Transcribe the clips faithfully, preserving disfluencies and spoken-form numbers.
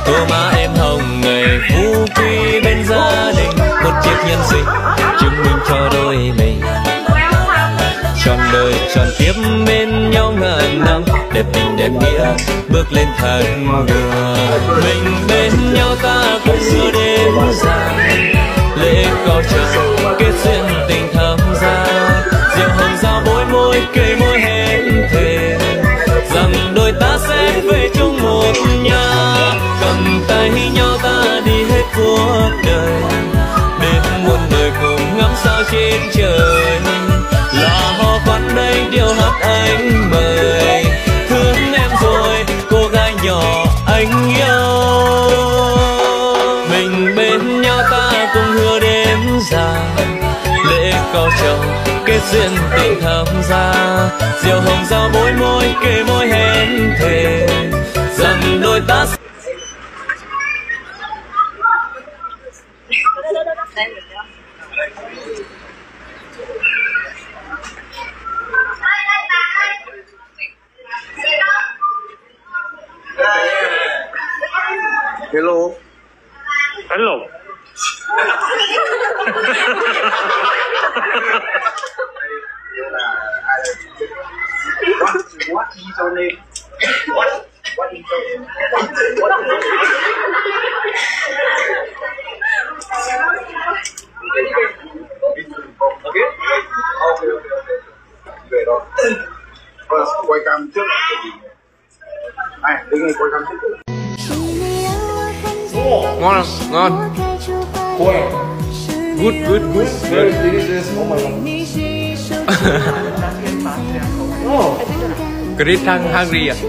tô má em hồng ngày phú quý bên gia đình, một chiếc nhân sinh chứng minh cho đôi mình. Trọn đời tròn tiếp bên nhau ngàn năm, đẹp tình đẹp nghĩa bước lên thành đường. Mình bên nhau ta cũng xưa đêm dài, lễ cao trào kết duyên tình thắm gia. Rượu hồng giao bối môi cây môi hẹn thề, rằng đôi ta sẽ về chung một nhà. Cầm tay nhau ta đi hết cuộc đời, đến muôn đời cùng ngắm sao trên trời. Là hò khoan đây điều hát anh mời, thương em rồi cô gái nhỏ anh yêu. Mình bên nhau ta cùng hứa đến già, lễ cao trầu kết duyên tình thắm gia. Rượu hồng giao bối môi kề môi hẹn thề, rằng đôi ta Hello. Hello. What? What is your name? What? What is your name? What? What is your name? Okay. Okay. Okay. Về đó. Rồi, quay cam trước. Này, đứng đây quay cam trước. Ngon không? Ngon. Good, good, good. Chris hang hungry à?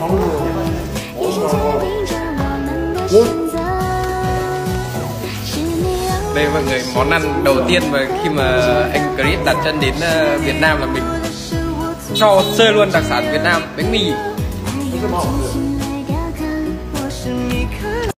Đây mọi người, món ăn đầu tiên mà khi mà anh Chris đặt chân đến Việt Nam là mình cho sơ luôn đặc sản Việt Nam, bánh mì.